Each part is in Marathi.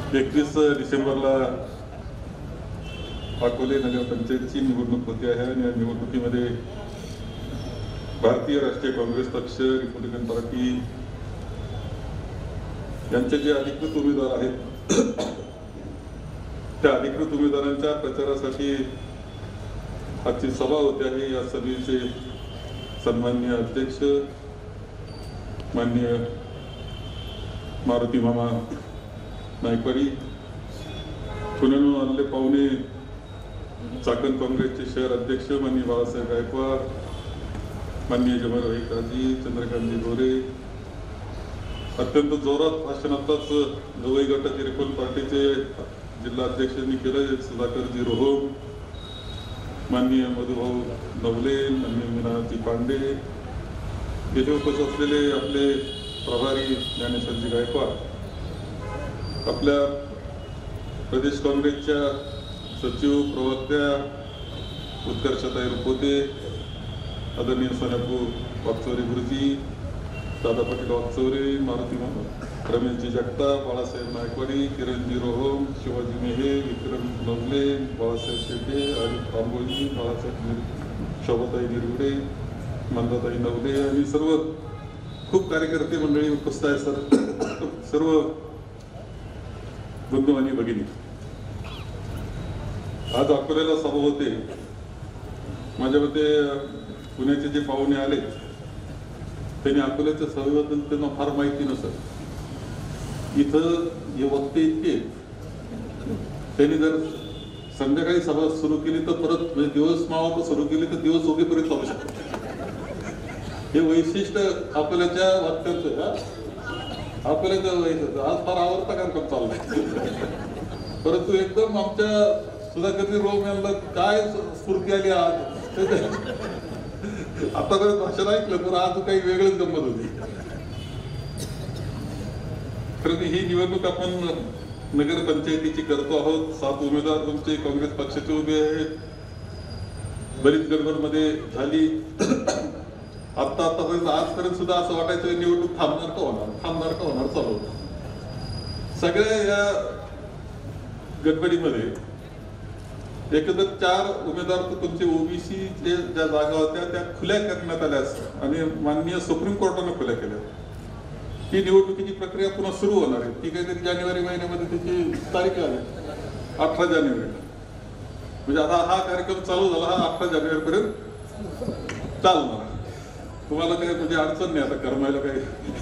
21 डिसेंबरला अकोले नगरपंचायतीची निवडणूक होते आहे आणि या निवडणुकीमध्ये भारतीय राष्ट्रीय काँग्रेस पक्ष, रिपब्लिकन पार्टी यांचे जे अधिकृत उमेदवार आहेत त्या अधिकृत उमेदवारांच्या प्रचारासाठी आजची सभा होते आहे। या सभेचे सन्माननीय अध्यक्ष माननीय मारुती मामा नायकवाडी, पुण्याहून आलेले पाहुणे चाकण काँग्रेसचे शहर अध्यक्ष माननीय बाळासाहेब गायकवाड, माननीय जमालभाई काजी, चंद्रकांतजी गोरे, अत्यंत जोरात भाषण आताच गवई गटाचे रिपब्लिकन पार्टीचे जिल्हा अध्यक्षांनी केलं, सुधाकरजी रोहम, माननीय मधुभाऊ नवले, माननीय मीनाजी पांडे, येथे उपस्थित असलेले आपले प्रभारी ज्ञानेश्वरजी गायकवाड, आपल्या प्रदेश काँग्रेसच्या सचिव प्रवक्त्या उत्कर्षताई रुपोते, आदरणीय सोनापू वागचौरे गुरुजी, दादा पाटील वागचौरे, मारुती रमेशजी जगताप, बाळासाहेब नायकवाडी, किरणजी रोहम, शिवाजी मेहे, विक्रम नवले, बाळासाहेब शेटे, अजित तांबोळी, बाळासाहेब शोभाताई निरगुडे, मंदाताई नवले आणि सर्व खूप कार्यकर्ते मंडळी उपस्थित आहे। सर्व बंधू आणि भगिनी, आज अकोल्याला सभा होते। माझ्या मते पुण्याचे जे पाहुणे आले त्यांनी अकोल्याच्या सभेबद्दल त्यांना फार माहिती नसत। इथं हे वक्ते इतके, त्यांनी जर संध्याकाळी सभा सुरू केली तर परत दिवस मावळ सुरू केली तर दिवस उगेपर्यंत चालू शकतो। हे वैशिष्ट्य अकोल्याच्या वक्त्यांचं, अकोल्याचं वैशिष्ट्य आज फार आवडता कार्यक्रम चाललाय। परंतु एकदम आमच्या सुधाकरजी रोहम यांना काय स्फूर्ती आली आज, आतापर्यंत भाषण ऐकलं पण आज काही वेगळंच गंमत होती। कारण ही निवडणूक आपण नगरपंचायतीची करतो आहोत। 7 उमेदवार तुमचे काँग्रेस पक्षाचे उभे आहेत। बरीच गडबडमध्ये झाली। आतापर्यंत आजपर्यंत सुद्धा असं वाटायचं निवडणूक थांबणार का होणार चालू होतं। सगळ्या या गडबडीमध्ये एकंदर 4 उमेदवार तर तुमचे ओबीसी ज्या जागा होत्या त्या खुल्या करण्यात आल्या आणि माननीय सुप्रीम कोर्टाने खुल्या केल्या। ही निवडणुकीची प्रक्रिया पुन्हा सुरू होणार आहे। ती काहीतरी जानेवारी महिन्यामध्ये त्याची तारीख आली 18 जानेवारी, म्हणजे आता हा कार्यक्रम चालू झाला, हा 18 जानेवारी पर्यंत चालणार। तुम्हाला काही म्हणजे अडचण नाही आता करमायला काही।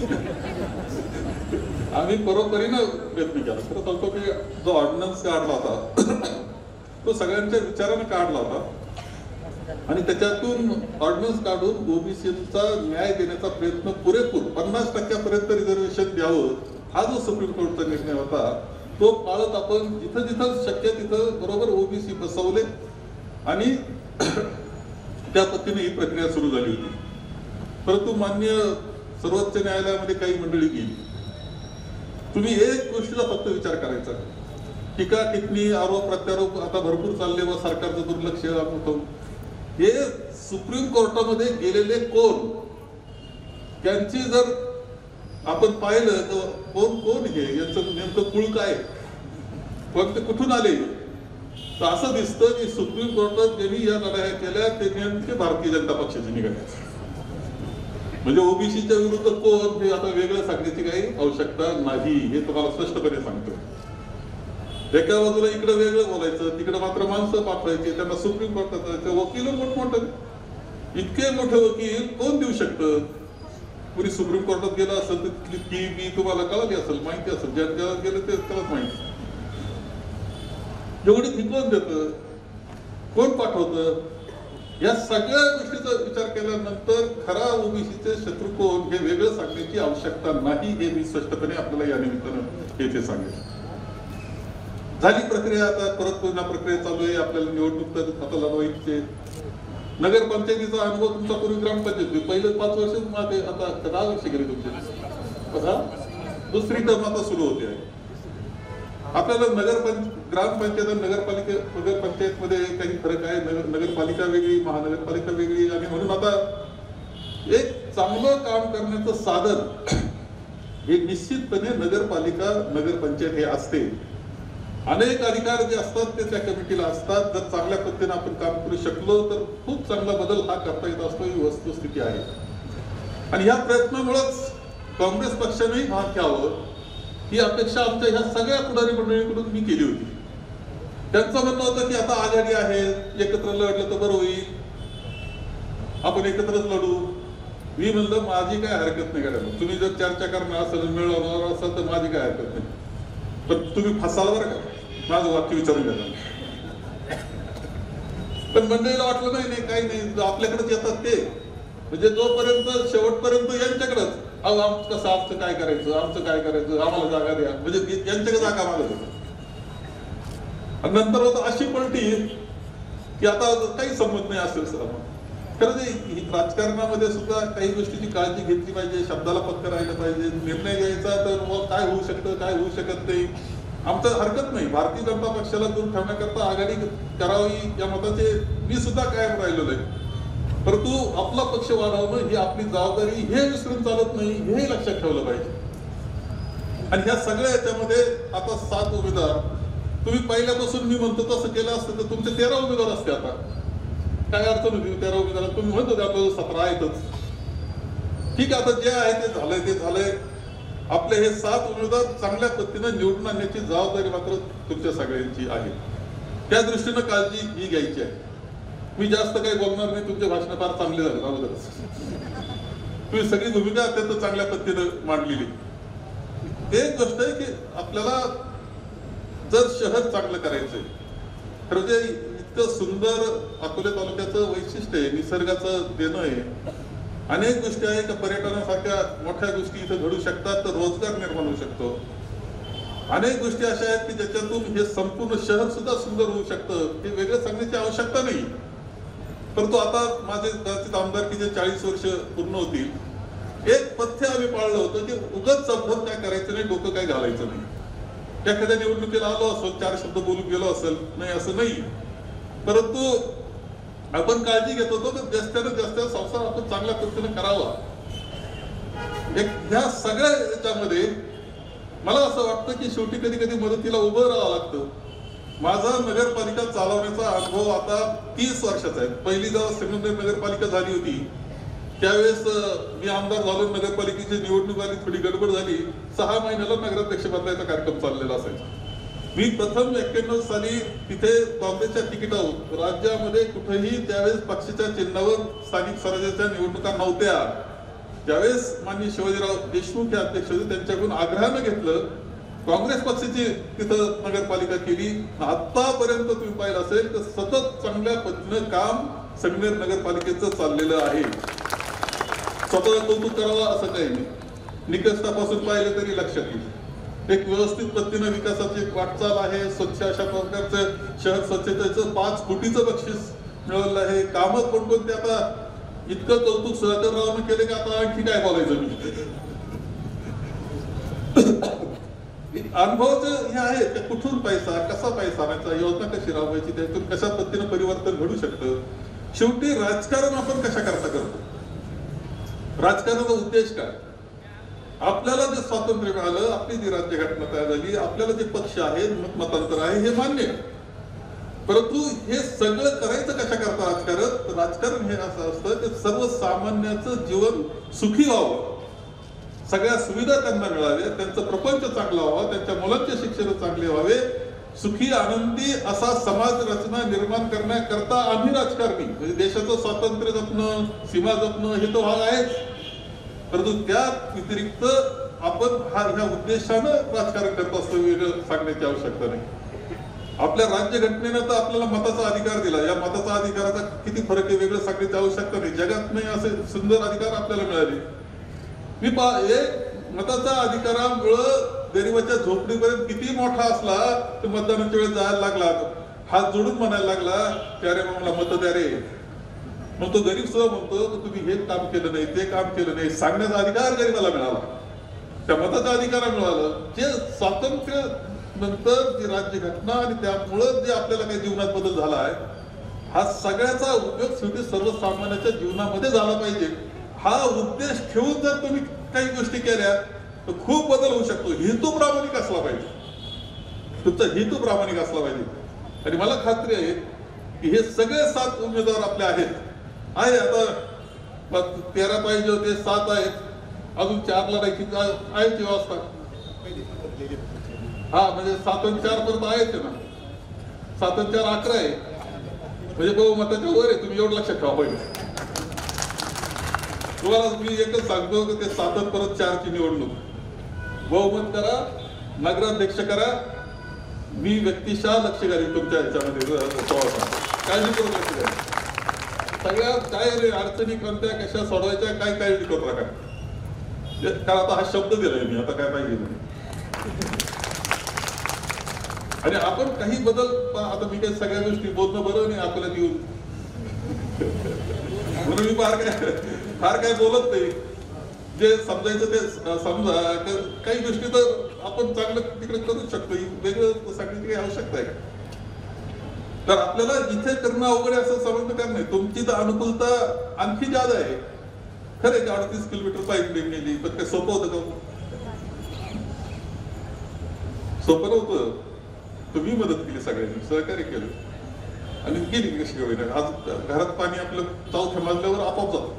आम्ही परोपरीनं प्रयत्न केला। खरं सांगतो की जो ऑर्डिनन्स काढला होता तो सगळ्यांच्या विचाराने काढला होता आणि त्याच्यातून ऑर्डिनन्स काढून ओबीसीचा न्याय देण्याचा प्रयत्न पुरेपूर 50% रिझर्वेशन द्यावं हा जो सुप्रीम कोर्टचा निर्णय होता तो पाळत आपण जिथं जिथं शक्य तिथं बरोबर ओबीसी बसवले आणि त्या पद्धतीने ही प्रक्रिया सुरू झाली होती। परंतु माननीय सर्वोच्च न्यायालयामध्ये काही मंडळी गेली। तुम्ही एक गोष्टीचा फक्त विचार करायचा, टीका टिप्पणी आरोप प्रत्यारोप आता भरपूर चालले व सरकारचं दुर्लक्ष होतं। हे सुप्रीम कोर्टामध्ये गेलेले कोण, त्यांची जर आपण पाहिलं तर कोण हे यांचं नेमकं कुळ काय, पण ते कुठून आले, तर असं दिसतं की सुप्रीम कोर्टात ज्यांनी या लढाया केल्या ते नेमके भारतीय जनता पक्षाचे निघाले। म्हणजे ओबीसीच्या विरुद्ध कोण हे आता वेगळं सांगण्याची काही आवश्यकता नाही, हे तुम्हाला स्पष्टपणे सांगतो। एका बाजूला इकडे वेगळं बोलायचं, तिकडे मात्र माणसं पाठवायची, त्यांना सुप्रीम कोर्टात जायचं। वकील मोठमोठे, इतके मोठे वकील कोण देऊ शकतं? कुणी सुप्रीम कोर्टात गेला असेल तर तिथली बी तुम्हाला कळली असेल, माहिती असेल, ज्याला गेलं ते त्यालाच माहिती। एवढी फी कोण देतं, कोण पाठवतं? या सगळ्या गोष्टीचा विचार केल्यानंतर खरा ओबीसीचे शत्रू कोण हे वेगळं सांगण्याची आवश्यकता नाही, हे मी स्पष्टपणे आपल्याला या निमित्तानं येथे सांगेन। झाली प्रक्रिया, आता परत पुन्हा प्रक्रिया चालू आहे। आपल्याला निवडणूक तर आता लढवायची। नगरपंचायतीचा अनुभव तुमचा पूर्वी ग्रामपंचायत पहिलं 5 वर्ष मागे, आता 10 वर्ष गेले तुमचे, दुसरी टर्म आता सुरू होते आहे। आपल्याला ग्रामपंचायत आणि नगरपंचायत मध्ये काही फरक आहे। नगरपालिका वेगळी, महानगरपालिका वेगळी, आणि म्हणून आता एक चांगलं काम करण्याचं साधन हे निश्चितपणे नगरपालिका नगरपंचायत हे असते. अनेक अधिकार जे असतात ते त्या कमिटीला असतात. जर चांगल्या पद्धतीने आपण काम करू शकलो तर खूप चांगला बदल हा करता येत असतो, ही वस्तुस्थिती आहे. आणि ह्या प्रयत्नामुळेच काँग्रेस पक्षानेही भाग घ्यावं ही अपेक्षा आमच्या ह्या सगळ्या पुढारी मंडळींकडून मी केली होती. त्यांचं म्हणणं होतं की आता आघाडी आहे, एकत्र लढलं तर बरं होईल, आपण एकत्रच लढू. मी म्हणलं माझी काय हरकत नाही करायला, तुम्ही जर चर्चा करणार असेल मिळवणार असेल तर माझी काय हरकत नाही, पण तुम्ही फसाल बरं का, माझं वाक्य विचारून घ्या. पण मंडळीला वाटलं नाही नाही काही नाही, आपल्याकडेच येतात ते, म्हणजे जोपर्यंत शेवटपर्यंत यांच्याकडेच, अहो आमचं कसं, आमचं काय करायचं, आमचं काय करायचं, आम्हाला जागा द्या, म्हणजे यांच्याकडे जागा मागत होतं. आणि नंतर होतं अशी पलटी की आता काही संबंध नाही असेल सर. खरं ते राजकारणामध्ये सुद्धा काही गोष्टीची काळजी घेतली पाहिजे, शब्दाला पक्क राहिलं पाहिजे. निर्णय घ्यायचा तर मग काय होऊ शकतं काय होऊ शकत नाही आमचं हरकत नाही. भारतीय जनता पक्षाला दूर ठेवण्याकरता आघाडी करावी या मताचे मी सुद्धा कायम राहिलेलो आहे. परंतु आपला पक्ष वाढवणं ही आपली जबाबदारी, हे विसरून चालत नाही, हे लक्षात ठेवलं पाहिजे. आणि ह्या सगळ्या याच्यामध्ये आता 7 उमेदवार, तुम्ही पहिल्यापासून मी म्हणतो तसं केलं असतं तर तुमचे 13 उमेदवार असते. आता काय अडचण होती 13 उमेदवार, तुम्ही म्हणतो आपल्याला 17 आहेतच. ठीक आहे, आता जे आहे ते झालंय ते झालंय. आपले हे 7 उमेदवार चांगल्या पद्धतीने निवडून आणण्याची जबाबदारी मात्र तुमच्या सगळ्यांची आहे. त्या दृष्टीनं काळजी ही घ्यायची आहे. मी जास्त काही बोलणार नाही, तुमचे भाषण फार चांगले झाले अगोदरच. तुम्ही सगळी भूमिका अत्यंत चांगल्या पद्धतीनं मांडलेली. एक गोष्ट आहे की आपल्याला जर शहर चांगलं करायचंय तर जे इतकं सुंदर अकोले तालुक्याचं वैशिष्ट्य आहे, निसर्गाचं देणं आहे, अनेक गोष्टी आहे का पर्यटनासारख्या मोठ्या गोष्टी इथं घडू शकतात, तर रोजगार निर्माण होऊ शकतो. अनेक गोष्टी अशा आहेत की ज्याच्यातून हे संपूर्ण शहर सुद्धा सुंदर होऊ शकतं. हे वेगळं सांगण्याची आवश्यकता नाही. परंतु आता माझे कदाचित आमदारकीचे 40 वर्ष पूर्ण होतील. एक पथ्य आम्ही पाळलं होतं की उगाच शब्दात काय करायचं नाही, डोकं काय घालायचं नाही. एखाद्या निवडणुकीला आलो असेल, 4 शब्द बोलून गेलो असेल, नाही असं नाही. परंतु आपण काळजी घेत होतो तर जास्तीत जास्त संसार आपण चांगल्या पद्धतीने करावा. ह्या सगळ्या याच्यामध्ये मला असं वाटतं की शेवटी कधी कधी मदतीला उभं राहावं लागतं. माझा नगरपालिका चालवण्याचा अनुभव आता 30 वर्षाचा आहे. पहिली जेव्हा सिंधुदुर्ग नगरपालिका झाली होती त्यावेळेस मी आमदार झालो, नगरपालिकेची निवडणूक आली, थोडी गडबड झाली, 6 महिन्याला नगराध्यक्ष बदलायचा कार्यक्रम चाललेला असायचा. मी प्रथम 91 साली तिथे काँग्रेसच्या तिकिटावर राज्यामध्ये कुठेही त्यावेळेस पक्षाच्या चिन्हावर स्थानिक स्वराज्याच्या निवडणुका नव्हत्या. ज्यावेळेस माननीय शिवाजीराव देशमुख हे अध्यक्ष होते, त्यांच्याकडून आग्रहानं घेतलं, काँग्रेस पक्षाची तिथं नगरपालिका केली. आतापर्यंत तुम्ही पाहिलं असेल तर सतत चांगल्या पद्धतीनं काम संगमेर नगरपालिकेचं चाललेलं आहे. स्वतः कौतुक करावं असं काही नाही. निकष तपासून पाहिलं तरी लक्षात येईल. एक व्यवस्थित पद्धतीनं विकासाची वाटचाल आहे. स्वच्छ अशा प्रकारचं शहर स्वच्छतेचं 5 कोटीचं बक्षीस मिळवलं आहे. कामं कोणकोणते आता इतकं कौतुक सुधाकररावनं केले की आता आणखी काय बोलायचं मी. अनुभवाचं हे आहे की कुठून पैसा, कसा पैसा आणायचा, योजना कशी राबवायची, त्यातून कशा पद्धतीनं परिवर्तन घडू शकतं. शेवटी राजकारण आपण कशा करता करतो. राजकारणाचा उद्देश काय. आपल्याला जे स्वातंत्र्य मिळालं, आपली जी राज्यघटना तयार झाली, आपल्याला जे पक्ष आहे, मतांतर आहे, हे मान्य. परंतु हे सगळं करायचं कशा करता राजकारण. राजकारण हे असं असतं की सर्वसामान्याचं जीवन सुखी व्हावं, सगळ्या सुविधा त्यांना मिळाव्या, त्यांचा प्रपंच चांगला व्हावा, त्यांच्या मुलांचे शिक्षण चांगले व्हावे, सुखी आनंदी असा समाज रचना निर्माण करण्याकरता आम्ही राजकारणी, म्हणजे देशाचं स्वातंत्र्य जपणं, सीमा जपणं हे तो भाग आहेच. परंतु त्या व्यतिरिक्त आपण ह्या उद्देशानं राजकारण करत असतो, वेगळं सांगण्याची आवश्यकता नाही. आपल्या राज्यघटनेनं तर आपल्याला मताचा अधिकार दिला. या मताचा अधिकाराचा किती फरक आहे वेगळं सांगण्याची आवश्यकता नाही. जगात नाही असे सुंदर अधिकार आपल्याला मिळाले. मताचा अधिकारामुळं गरीबाच्या झोपडीपर्यंत किती मोठा असला तर मतदानाच्या वेळेस जायला लागला, हात जोडून म्हणायला लागला की अरे मला मत द्या रे. मग तो गरीब सुद्धा म्हणतो की तुम्ही हे काम केलं नाही, ते काम केलं नाही, सांगण्याचा अधिकार गरीबाला मिळाला, त्या मताचा अधिकार मिळाला. जे स्वातंत्र्य नंतर जी राज्यघटना आणि त्यामुळं जे आपल्याला काही जीवनात बदल झाला आहे, हा सगळ्याचा उपयोग शेवटी सर्वसामान्याच्या जीवनामध्ये झाला पाहिजे. हा उद्देश ठेवून जर तुम्ही काही गोष्टी केल्या तर खूप बदल होऊ शकतो. हेतू प्रामाणिक असला पाहिजे, तुमचा हेतू प्रामाणिक असला पाहिजे. आणि मला खात्री आहे की हे सगळे 7 उमेदवार आपले आहेत. आता 13 पाहिजे होते, 7 आहेत, अजून 4 लढायची आहे ती व्यवस्था. हा म्हणजे 7 आणि 4 पर्यंत आहेच ना. 7 आणि 4 11 आहे, म्हणजे बहुमताच्या वर आहे. तुम्ही एवढं लक्षात ठेवा पाहिजे. तुम्हाला मी एकच सांगतो की ते 7 आणि परत 4 ची निवडणूक बहुमत करा, नगराध्यक्ष करा. मी व्यक्तिशः लक्ष घालीन तुमच्या ह्याच्यामध्ये, काळजी करू लक्ष घालीन. सगळ्यात काय अडचणी कोणत्या कशा सोडवायच्या काय काळजी करू नका. कारण आता हा शब्द दिलाय मी, आता काय पाहिजे नाही. आणि आपण काही बदल, आता मी काही सगळ्या गोष्टी बोलणं बरं नाही आपल्याला येऊन, म्हणून मी फार काय बोलत नाही. जे समजायचं ते समजा. काही गोष्टी तर आपण चांगलं तिकडे करू शकतो, वेगळं सांगण्याची काही आवश्यकता आहे का? तर आपल्याला इथे करणं अवघड असं समजणं कारण नाही. तुमची तर अनुकूलता आणखी जादा आहे. खरं आहे, 38 किलोमीटर पाईपलाईन नेली, पण काय सोपं होतं का? सोपं नव्हतं. तुम्ही मदत केली, सगळ्यांनी सहकार्य केलं आणि गेली कशी होईल. आज घरात पाणी आपलं 4थ्या मजल्यावर आपोआप जातं.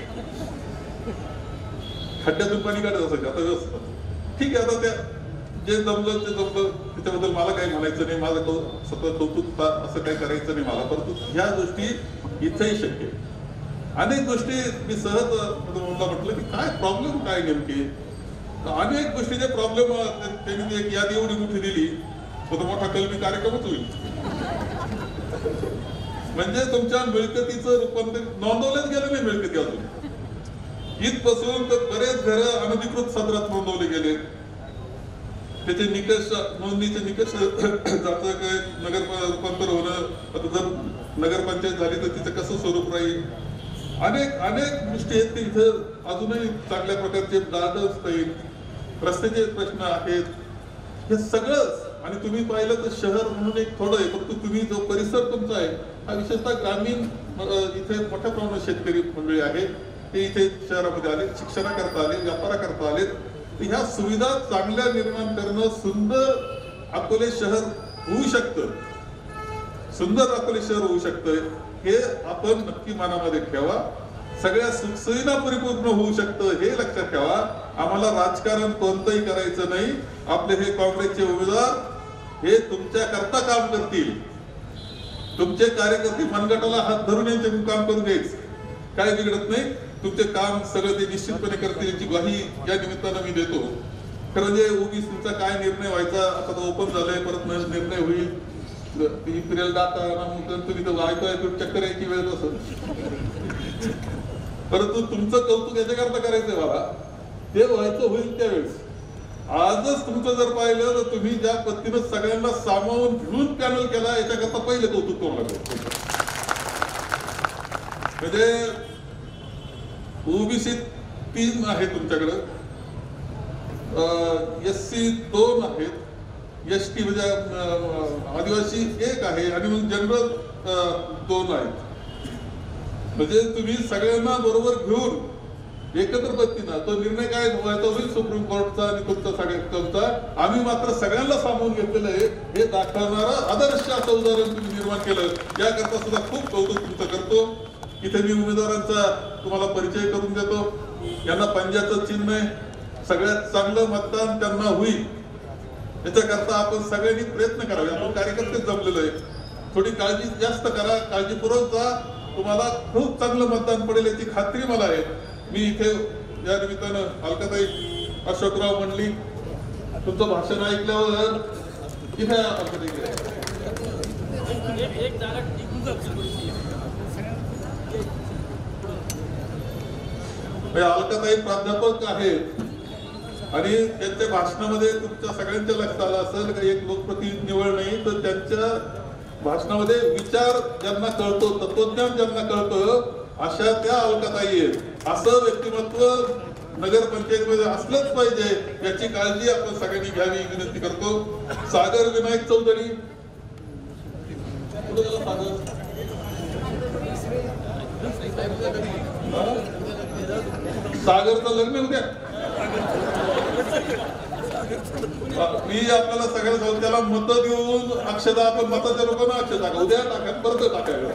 खड्ड्यातून पाणी काढत असायचं, आता व्यवस्था ठीक आहे. आता त्या जे जमलं ते जमलं, त्याच्याबद्दल मला काही म्हणायचं नाही. माझं स्वतः कौतुक असं काही करायचं नाही मला. परंतु ह्या गोष्टी इथेही शक्य आहे. अनेक गोष्टी मी सहज म्हटलं की काय प्रॉब्लेम काय नेमके. अनेक गोष्टीचे प्रॉब्लेम त्यांनी एक यादी एवढी मोठी दिली, तो मोठा कलमी कार्यक्रमच होईल. म्हणजे तुमच्या मिळकतीचं रूपांतर नोंदवलेच गेलं नाही. मिळकती अजून इथपासून तर बरेच घर अनधिकृत सदरात नोंदवले गेले. त्याचे निकष, नोंदणीचे निकष जातं काय नगर रूपांतर होणं, आता जर नगरपंचायत झाली तर तिचं कसं स्वरूप राहील. अनेक गोष्टी आहेत की इथं अजूनही चांगल्या प्रकारचे गार्डन्स नाहीत, रस्त्याचे प्रश्न आहेत. हे सगळंच. आणि तुम्ही पाहिलं तर शहर म्हणून एक थोडं आहे, फक्त तुम्ही जो परिसर तुमचा आहे हा विशेषतः ग्रामीण, इथे मोठ्या प्रमाणात शेतकरी मंडळी आहेत, ते इथे शहरामध्ये आले, शिक्षणाकरता आले, व्यापाराकरता आले. ह्या सुविधा चांगल्या निर्माण करणं, सुंदर अकोले शहर होऊ शकतं, सुंदर अकोले शहर होऊ शकतं, हे आपण नक्की मनामध्ये ठेवा. सगळ्या सुखसुविधा परिपूर्ण होऊ शकतं हे लक्षात ठेवा. आम्हाला राजकारण कोणतंही करायचं नाही. आपले हे काँग्रेसचे उमेदवार हे तुमच्या करता काम करतील. तुमचे कार्यकर्ते मनगटाला हात धरून यांचे काम करून द्यायचं, काय बिघडत नाही. तुमचे काम सगळं ते निश्चितपणे करतील याची ग्वाही या निमित्तानं मी देतो. खरं जे ओबीसीचा काय निर्णय व्हायचा, आता ओपन झालंय, परत निर्णय होईल. इम्पिरियल डाटा तुम्ही तर ऐकू चक्कर यायची वेळ असं. परंतु तुमचं कौतुक याच्याकरता करायचंय मला, ते व्हायचं होईल त्यावेळेस. आजच तुमचं जर पाहिलं तर तुम्ही ज्या पद्धतीनं सगळ्यांना सामावून घेऊन पॅनल केला, याच्याकरता पहिलं कौतुक करू म्हणजे ओबीसी 3 आहे तुमच्याकडं, SC 2 आहेत, ST म्हणजे आदिवासी 1 आहे आणि मग जनरल 2 आहेत. म्हणजे तुम्ही सगळ्यांना बरोबर घेऊन एकत्र पद्धतीनं तो निर्णय काय व्हायचा होईल सुप्रीम कोर्टचा आणि तुमचा सगळ्यांचा. आम्ही मात्र सगळ्यांना सामावून घेतलेलं आहे हे दाखवणारं आदर्श असं उदाहरण तुम्ही निर्माण केलं. याकरता सुद्धा खूप कौतुक तुमचं करतो. इथे मी उमेदवारांचा तुम्हाला परिचय करून देतो. यांना पंजाचं चिन्ह आहे, सगळ्यात चांगलं मतदान त्यांना होईल याच्याकरता आपण सगळ्यांनी प्रयत्न करावे. आपण कार्यकर्तेच जमलेलो आहे. थोडी काळजी जास्त करा, काळजीपूर्वक जा, तुम्हाला खूप चांगलं मतदान पडेल याची खात्री मला आहे. मी इथे या निमित्तानं अलकाताई अशोकराव मंडली तुमचं भाषण ऐकल्यावर इथे अलकाताई प्राध्यापक आहेत आणि त्यांच्या भाषणामध्ये तुमच्या सगळ्यांच्या लक्षात आलं असेल का एक लोकप्रतिनिधी निवड नाही तर त्यांच्या भाषणामध्ये विचार ज्यांना कळतो, तत्वज्ञान ज्यांना कळतं अशा त्या अलकाताई आहेत. असं व्यक्तिमत्व नगरपंचायतीमध्ये असलंच पाहिजे याची काळजी आपण सगळ्यांनी घ्यावी विनंती करतो. सागर विनायक चौधरी, सागरचं लग्न उद्या मी आपल्याला सगळ्या सांगतो, त्याला मत देऊन अक्षता, आपण मताच्या लोकांना अक्षता टाका, उद्या टाका, परत टाकायला.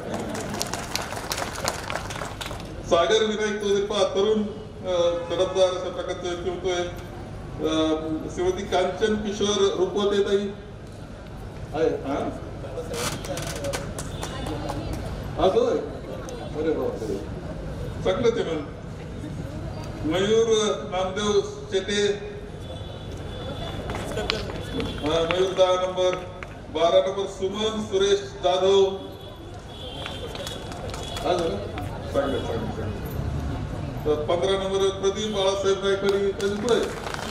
सागर विनायक चौधरी तरुण तडफदार अशा प्रकारचं ठेवतोय. श्रीमती कांचन किशोर रुपवते ताई आहे. अरे बापरे, चांगलं ते म्हण. मयूर नामदेव शेटे, मयूर 10 नंबर. 12 नंबर सुमन सुरेश जाधव. चांगलं. 15 नंबर प्रदीप बाळासाहेब नायकवाडी. प्रदीप पुढे.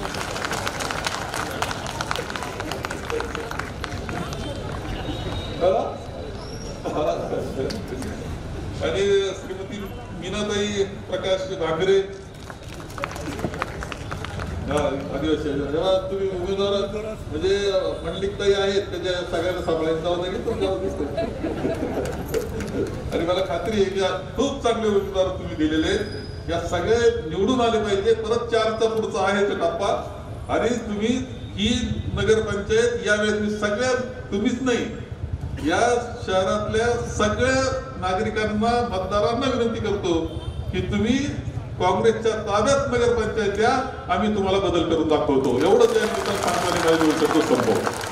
आणि श्रीमती मीनाताई प्रकाश भांगरे, आदिवासी. जेव्हा तुम्ही उमेदवार म्हणजे मंडलिकताई आहेत, त्याच्या सगळ्यांना सांभाळायचं दिसतो. आणि मला खात्री आहे की खूप चांगले उमेदवार तुम्ही दिलेले. या सगळे निवडून आले पाहिजे. परत 4चा पुढचा आहे तो टप्पा. आणि तुम्ही ही नगरपंचायत यावेळेस सगळ्या, तुम्हीच नाही, या शहरातल्या सगळ्या नागरिकांना, मतदारांना विनंती करतो की तुम्ही काँग्रेसच्या ताब्यात नगरपंचायत द्या, आम्ही तुम्हाला बदल करून दाखवतो. एवढंच या सांगण्याने माझी संपवतो.